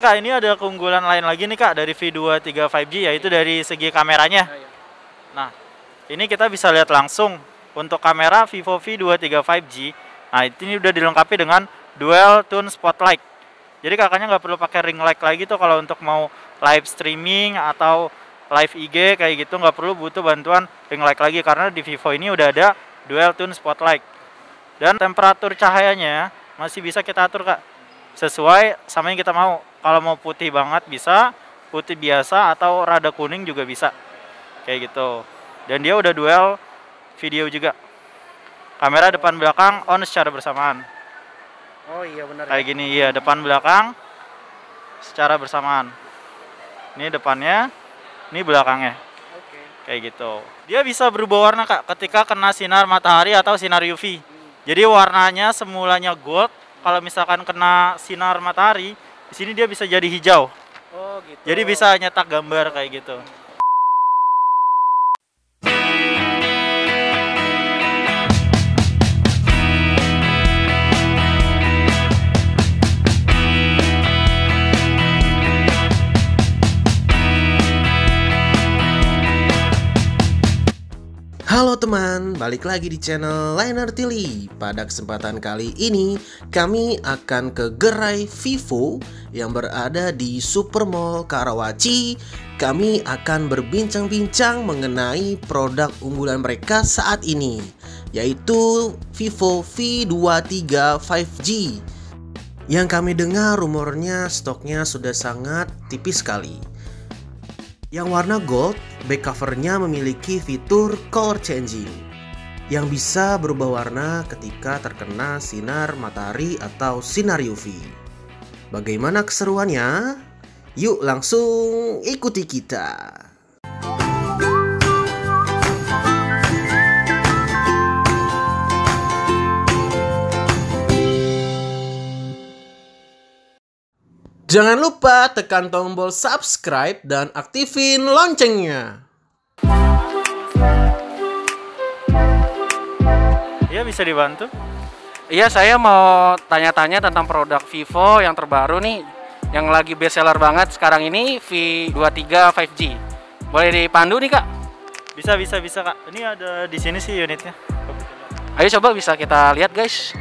Kak, ini ada keunggulan lain lagi nih Kak dari V23 5G, yaitu dari segi kameranya. Nah, ini kita bisa lihat langsung untuk kamera Vivo V23 5G. Nah, ini udah dilengkapi dengan dual tone spotlight. Jadi kakaknya nggak perlu pakai ring light lagi tuh kalau untuk mau live streaming atau live IG kayak gitu, nggak perlu butuh bantuan ring light lagi karena di Vivo ini udah ada dual tone spotlight. Dan temperatur cahayanya masih bisa kita atur Kak, sesuai sama yang kita mau. Kalau mau putih banget bisa, putih biasa atau rada kuning juga bisa. Kayak gitu. Dan dia udah dual video juga. Kamera depan belakang on secara bersamaan. Oh iya benar. Kayak gini ya, depan belakang secara bersamaan. Ini depannya, ini belakangnya. Oke. Kayak gitu. Dia bisa berubah warna Kak ketika kena sinar matahari atau sinar UV. Jadi warnanya semulanya gold, kalau misalkan kena sinar matahari, di sini dia bisa jadi hijau. Oh gitu. Jadi bisa nyetak gambar kayak gitu. Halo teman, balik lagi di channel Liner Tilly. Pada kesempatan kali ini, kami akan ke gerai Vivo yang berada di Supermall Karawaci. Kami akan berbincang-bincang mengenai produk unggulan mereka saat ini, yaitu Vivo V23 5G. Yang kami dengar rumornya stoknya sudah sangat tipis sekali. Yang warna gold, back covernya memiliki fitur color changing yang bisa berubah warna ketika terkena sinar matahari atau sinar UV. Bagaimana keseruannya? Yuk langsung ikuti kita. Jangan lupa tekan tombol subscribe dan aktifin loncengnya. Iya, bisa dibantu. Iya, saya mau tanya-tanya tentang produk Vivo yang terbaru nih, yang lagi best seller banget sekarang ini, V23 5G. Boleh dipandu nih Kak? Bisa Kak. Ini ada di sini sih unitnya. Ayo coba bisa kita lihat guys.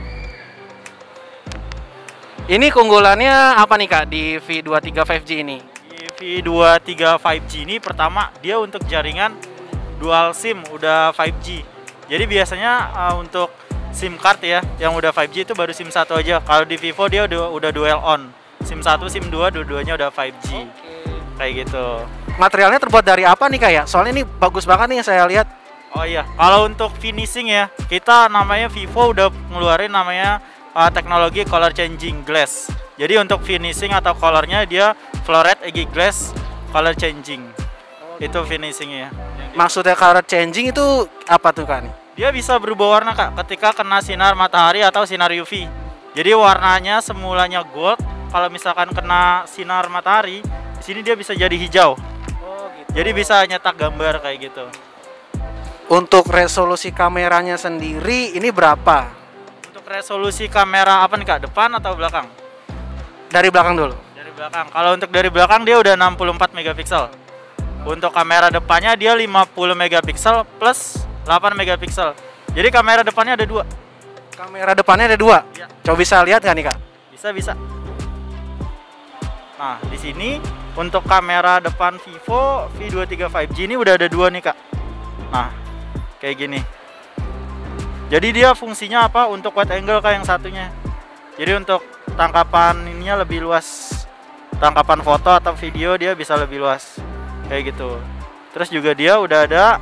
Ini keunggulannya apa nih Kak di V23 5G ini? Di V23 5G ini pertama dia untuk jaringan dual SIM udah 5G. Jadi biasanya untuk SIM card ya yang udah 5G itu baru SIM 1 aja. Kalau di Vivo dia udah dual on. SIM 1, SIM 2 dua-duanya udah 5G. Kayak gitu. Materialnya terbuat dari apa nih Kak ya? Soalnya ini bagus banget nih yang saya lihat. Oh iya, kalau untuk finishing ya, kita namanya Vivo udah ngeluarin namanya teknologi color changing glass. Jadi untuk finishing atau colornya dia fluoret EG glass color changing. Itu finishingnya. Maksudnya color changing itu apa tuh Kak nih? Dia bisa berubah warna Kak ketika kena sinar matahari atau sinar UV. Jadi warnanya semulanya gold, kalau misalkan kena sinar matahari, di sini dia bisa jadi hijau. Oh gitu. Jadi bisa nyetak gambar kayak gitu. Untuk resolusi kameranya sendiri ini berapa? Resolusi kamera apa nih Kak? Depan atau belakang? Dari belakang dulu. Dari belakang. Kalau untuk dari belakang dia udah 64 megapiksel. Untuk kamera depannya dia 50 megapiksel plus 8 megapiksel. Jadi kamera depannya ada 2. Kamera depannya ada 2. Ya. Coba bisa lihat nggak nih Kak? Bisa. Nah, di sini untuk kamera depan Vivo V23 5G ini udah ada 2 nih Kak. Nah, kayak gini. Jadi dia fungsinya apa? Untuk wide angle kayak yang satunya. Jadi untuk tangkapan ininya lebih luas. Tangkapan foto atau video dia bisa lebih luas. Kayak gitu. Terus juga dia udah ada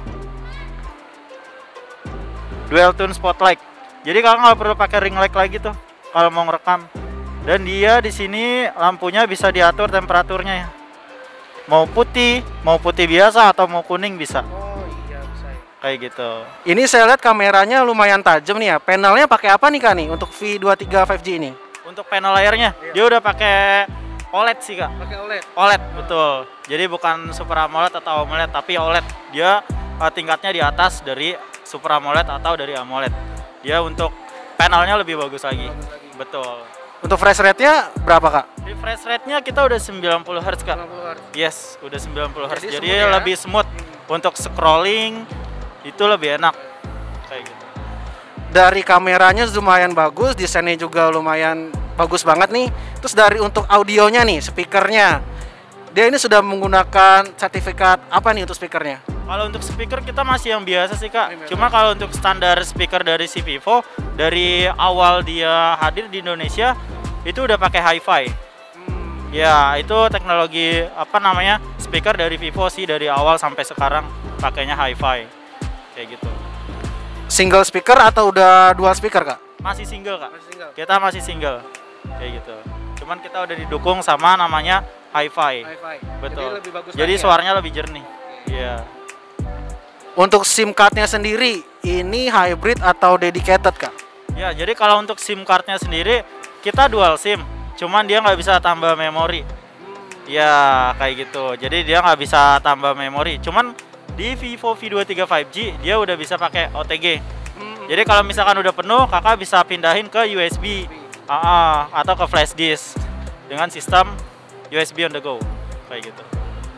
dual tone spotlight. Jadi kakak nggak perlu pakai ring light lagi tuh kalau mau ngerekam. Dan dia di sini lampunya bisa diatur temperaturnya ya. Mau putih biasa atau mau kuning bisa. Kayak gitu. Ini saya lihat kameranya lumayan tajam nih ya. Panelnya pakai apa nih Kak nih untuk V23 5G ini? Untuk panel layarnya, dia udah pakai OLED sih Kak. Pakai OLED. OLED betul. Jadi bukan Super AMOLED atau AMOLED, tapi OLED. Dia tingkatnya di atas dari Super AMOLED atau dari AMOLED. Dia untuk panelnya lebih bagus lagi. Betul. Untuk refresh rate-nya berapa Kak? Refresh rate-nya kita udah 90 Hz Kak. 90 Hz. Yes, udah 90 Hz. Jadi smooth ya? lebih smooth untuk scrolling itu lebih enak. Kayak gitu. Dari kameranya lumayan bagus, desainnya juga lumayan bagus banget nih. Terus dari untuk audionya nih, speakernya, dia ini sudah menggunakan sertifikat apa nih untuk speakernya? Kalau untuk speaker kita masih yang biasa sih Kak. Cuma kalau untuk standar speaker dari si Vivo dari awal dia hadir di Indonesia itu udah pakai hi-fi. Ya, itu teknologi apa namanya? Speaker dari Vivo sih dari awal sampai sekarang pakainya hi-fi. Kayak gitu. Single speaker atau udah dual speaker, Kak? Masih single Kak. Masih single. Kita masih single. Kayak gitu. Cuman kita udah didukung sama namanya hi-fi. Hi-fi. Betul. Jadi lebih bagus Jadi lagi ya? suaranya lebih jernih. Iya. Untuk SIM cardnya sendiri, ini hybrid atau dedicated, Kak? Ya, jadi kalau untuk SIM cardnya sendiri kita dual SIM, cuman dia nggak bisa tambah memori. Ya, kayak gitu. Jadi dia nggak bisa tambah memori. Cuman di Vivo V23 5G dia udah bisa pakai OTG. Jadi kalau misalkan udah penuh, kakak bisa pindahin ke USB atau ke flash disk dengan sistem USB on the go, kayak gitu.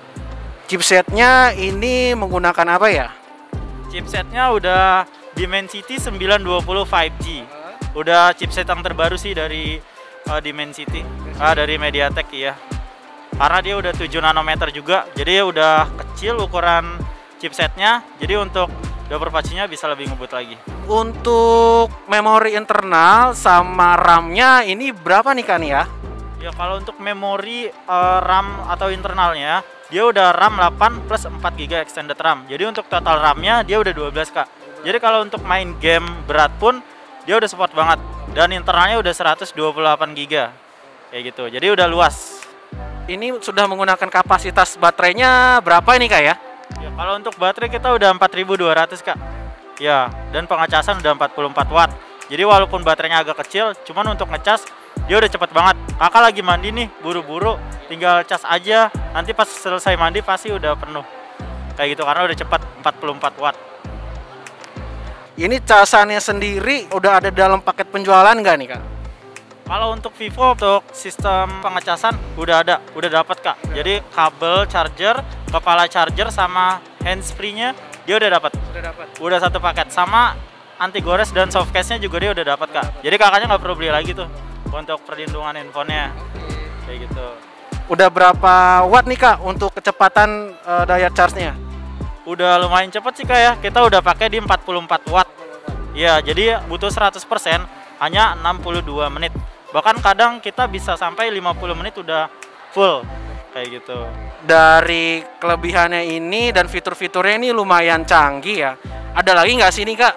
Chipsetnya ini menggunakan apa ya? Chipsetnya udah Dimensity 920 5G. Udah chipset yang terbaru sih dari Dimensity, dari MediaTek ya. Karena dia udah 7 nanometer juga, jadi udah kecil ukuran chipsetnya. Jadi untuk dapur pastinya bisa lebih ngebut lagi. Untuk memori internal sama RAM-nya ini berapa nih, Kak nih ya? Ya kalau untuk memori RAM atau internalnya dia udah RAM 8 plus 4 GB extended RAM. Jadi untuk total RAM-nya dia udah 12 Kak. Jadi kalau untuk main game berat pun dia udah support banget. Dan internalnya udah 128 GB. Kayak gitu. Jadi udah luas. Ini sudah menggunakan kapasitas baterainya berapa ini, Kak ya? Ya kalau untuk baterai kita udah 4200 Kak. Ya, dan pengecasan udah 44 watt. Jadi walaupun baterainya agak kecil, cuman untuk ngecas dia udah cepet banget. Kakak lagi mandi nih, buru-buru, tinggal cas aja. Nanti pas selesai mandi pasti udah penuh. Kayak gitu karena udah cepet 44 watt. Ini casannya sendiri udah ada dalam paket penjualan nggak nih, Kak? Kalau untuk Vivo untuk sistem pengecasan udah ada, udah dapat Kak. Jadi kabel charger, kepala charger sama handsfree-nya dia udah dapat. Udah satu paket sama anti gores dan soft case-nya juga dia udah dapat Kak. Jadi kakaknya nggak perlu beli lagi tuh untuk perlindungan handphonenya. Kayak gitu. Udah berapa watt nih, Kak, untuk kecepatan daya charge-nya? Udah lumayan cepet sih Kak ya. Kita udah pakai di 44 watt. Ya, jadi butuh 100% hanya 62 menit. Bahkan kadang kita bisa sampai 50 menit udah full. Kayak gitu. Dari kelebihannya ini dan fitur-fiturnya ini lumayan canggih ya. Ada lagi nggak sih nih, Kak,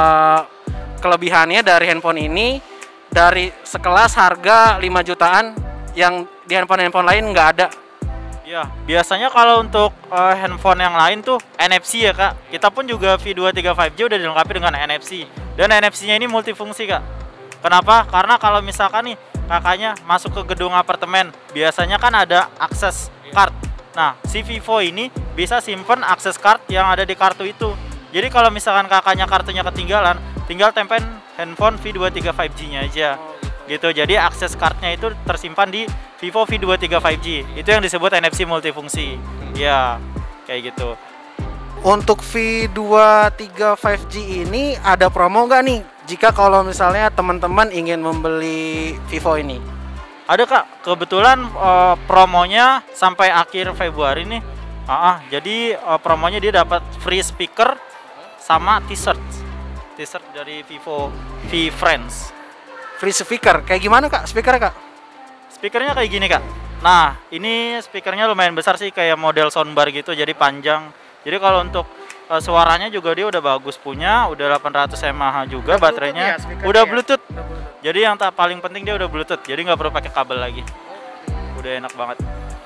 kelebihannya dari handphone ini dari sekelas harga 5 jutaan yang di handphone lain nggak ada? Ya, biasanya kalau untuk handphone yang lain tuh NFC ya Kak. Kita pun juga V23 5G udah dilengkapi dengan NFC. Dan NFC-nya ini multifungsi Kak. Kenapa? Karena kalau misalkan nih kakaknya masuk ke gedung apartemen, biasanya kan ada akses card. Nah, si Vivo ini bisa simpen akses card yang ada di kartu itu. Jadi kalau misalkan kakaknya kartunya ketinggalan, tinggal tempel handphone V23 5G-nya aja. Gitu. Jadi akses cardnya itu tersimpan di Vivo V23 5G. Itu yang disebut NFC multifungsi. Ya, kayak gitu. Untuk V23 5G ini ada promo nggak nih jika kalau misalnya teman-teman ingin membeli Vivo ini? Ada Kak, kebetulan promonya sampai akhir Februari nih. Jadi promonya dia dapat free speaker sama t-shirt. T-shirt dari Vivo V Friends. Free speaker, kayak gimana Kak speakernya, Kak? Speakernya kayak gini Kak. Nah, ini speakernya lumayan besar sih, kayak model soundbar gitu, jadi panjang. Jadi kalau untuk suaranya juga dia udah bagus punya, udah 800 mAh juga udah baterainya. Udah Bluetooth. Jadi yang paling penting dia udah Bluetooth, jadi nggak perlu pakai kabel lagi. Udah enak banget.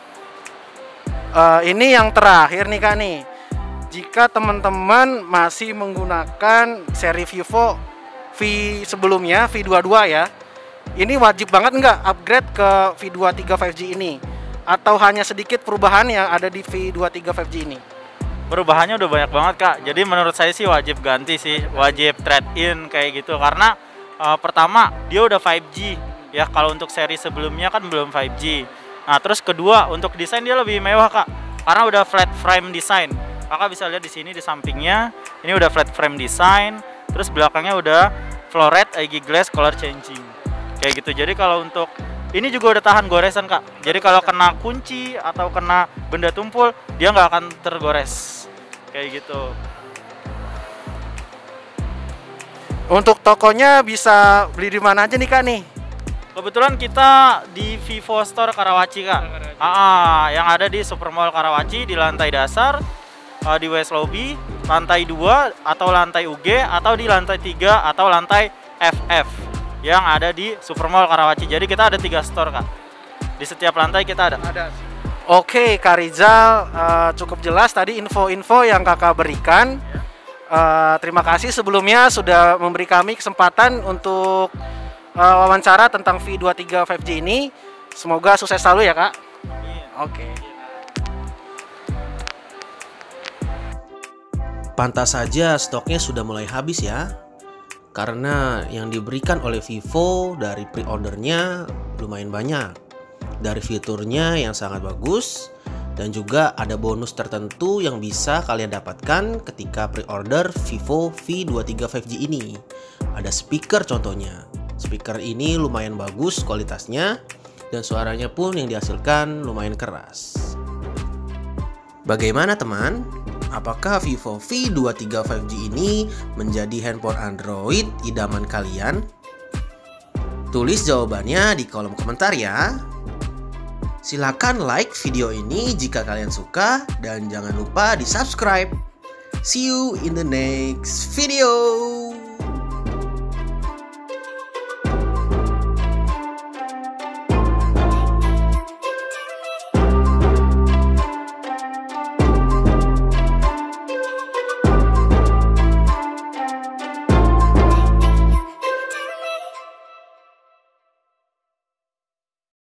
Ini yang terakhir nih Kak nih. Jika teman-teman masih menggunakan seri Vivo V sebelumnya, V22 ya, ini wajib banget nggak upgrade ke V23 5G ini? Atau hanya sedikit perubahan yang ada di V23 5G ini? Perubahannya udah banyak banget Kak. Jadi menurut saya sih wajib ganti sih, wajib trade in kayak gitu. Karena pertama dia udah 5G, Ya kalau untuk seri sebelumnya kan belum 5G. Nah terus kedua untuk desain dia lebih mewah kak, karena udah flat frame design. Kakak bisa lihat di sini di sampingnya, ini udah flat frame design. Terus belakangnya udah floret IG glass color changing. Kayak gitu. Jadi kalau untuk ini juga udah tahan goresan kak. Jadi kalau kena kunci atau kena benda tumpul, dia nggak akan tergores. Kayak gitu. Untuk tokonya bisa beli di mana aja nih kak nih? Kebetulan kita di Vivo Store Karawaci kak. Yang ada di Supermall Karawaci di lantai dasar, di West Lobby, lantai 2 atau lantai UG, atau di lantai 3 atau lantai FF yang ada di Supermall Karawaci. Jadi kita ada 3 store kak. Di setiap lantai kita ada. Oke Kak Rizal, cukup jelas tadi info-info yang kakak berikan. Terima kasih sebelumnya sudah memberi kami kesempatan untuk wawancara tentang V23 5G ini. Semoga sukses selalu ya kak. Oke. Pantas saja stoknya sudah mulai habis ya, karena yang diberikan oleh Vivo dari pre-ordernya lumayan banyak, dari fiturnya yang sangat bagus, dan juga ada bonus tertentu yang bisa kalian dapatkan ketika pre-order Vivo V23 5G ini. Ada speaker contohnya. Speaker ini lumayan bagus kualitasnya, dan suaranya pun yang dihasilkan lumayan keras. Bagaimana teman? Apakah Vivo V23 5G ini menjadi handphone Android idaman kalian? Tulis jawabannya di kolom komentar ya. Silakan like video ini jika kalian suka, dan jangan lupa di subscribe. See you in the next video.